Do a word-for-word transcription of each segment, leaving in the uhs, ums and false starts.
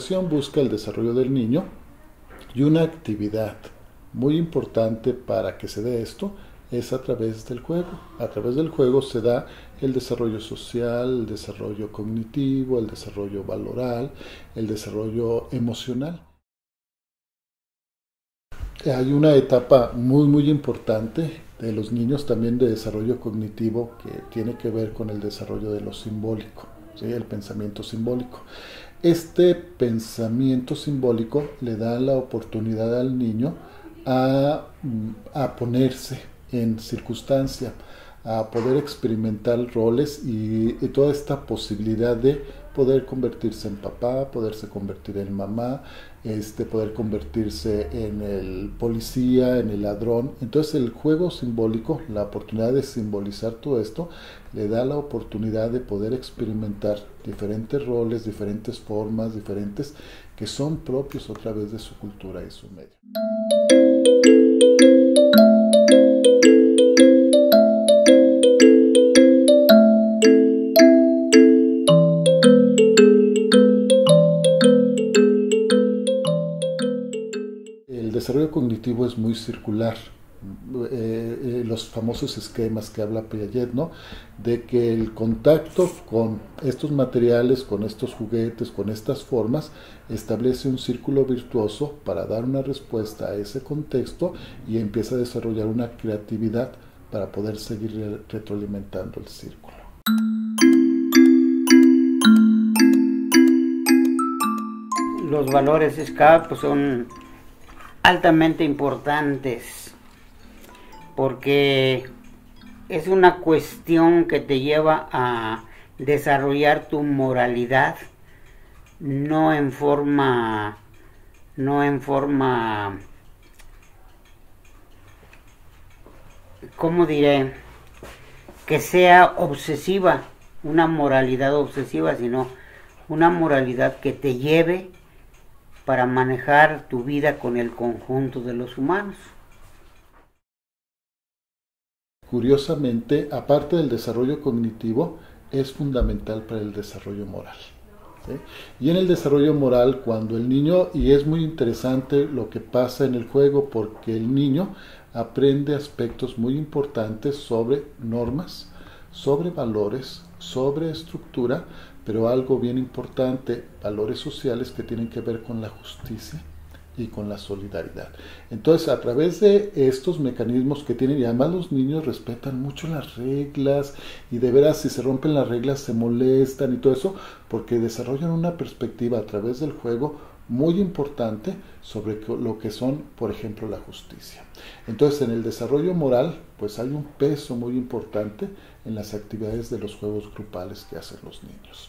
educación busca el desarrollo del niño y una actividad muy importante para que se dé esto es a través del juego. A través del juego se da el desarrollo social, el desarrollo cognitivo, el desarrollo valoral, el desarrollo emocional. Hay una etapa muy muy importante de los niños también de desarrollo cognitivo que tiene que ver con el desarrollo de lo simbólico, ¿sí? El pensamiento simbólico. Este pensamiento simbólico le da la oportunidad al niño a, a ponerse en circunstancia, a poder experimentar roles y, y toda esta posibilidad de poder convertirse en papá, poderse convertir en mamá, este, poder convertirse en el policía, en el ladrón. Entonces el juego simbólico, la oportunidad de simbolizar todo esto, le da la oportunidad de poder experimentar diferentes roles, diferentes formas, diferentes que son propios otra vez de su cultura y su medio. El desarrollo cognitivo es muy circular. Eh, eh, los famosos esquemas que habla Piaget, ¿no? De que el contacto con estos materiales, con estos juguetes, con estas formas, establece un círculo virtuoso para dar una respuesta a ese contexto y empieza a desarrollar una creatividad para poder seguir retroalimentando el círculo. Los valores S C A P pues, son altamente importantes porque es una cuestión que te lleva a desarrollar tu moralidad no en forma no en forma ¿cómo diré? Que sea obsesiva, una moralidad obsesiva, sino una moralidad que te lleve para manejar tu vida con el conjunto de los humanos. Curiosamente, aparte del desarrollo cognitivo, es fundamental para el desarrollo moral, ¿sí? Y en el desarrollo moral, cuando el niño, y es muy interesante lo que pasa en el juego, porque el niño aprende aspectos muy importantes sobre normas, sobre valores, sobre estructura, pero algo bien importante, valores sociales que tienen que ver con la justicia y con la solidaridad. Entonces, a través de estos mecanismos que tienen, y además los niños respetan mucho las reglas, y de veras si se rompen las reglas se molestan y todo eso, porque desarrollan una perspectiva a través del juego muy importante sobre lo que son, por ejemplo, la justicia. Entonces, en el desarrollo moral, pues hay un peso muy importante en las actividades de los juegos grupales que hacen los niños.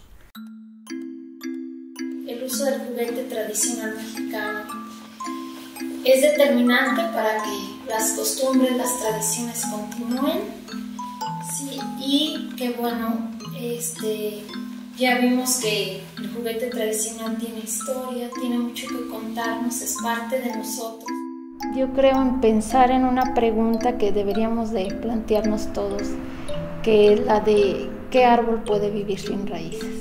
El uso del juguete tradicional mexicano es determinante para que las costumbres, las tradiciones continúen, ¿sí? Y que bueno, este, ya vimos que el juguete tradicional tiene historia, tiene mucho que contarnos, es parte de nosotros. Yo creo en pensar en una pregunta que deberíamos de plantearnos todos, que es la de ¿qué árbol puede vivir sin raíces?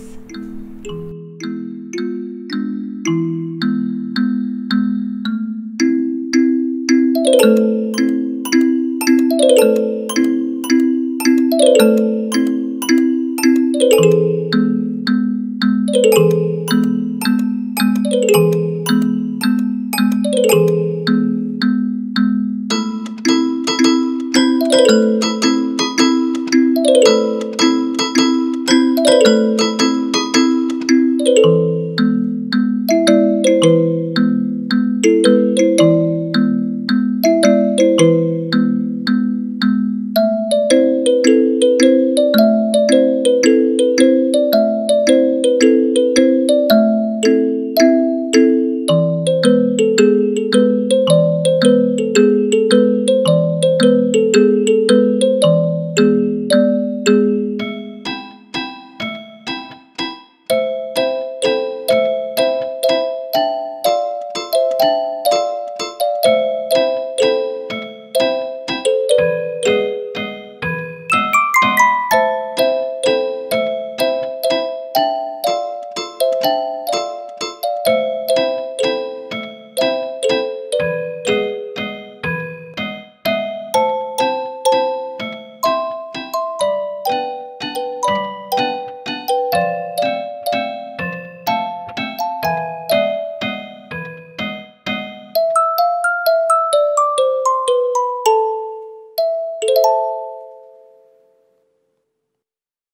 Thank you.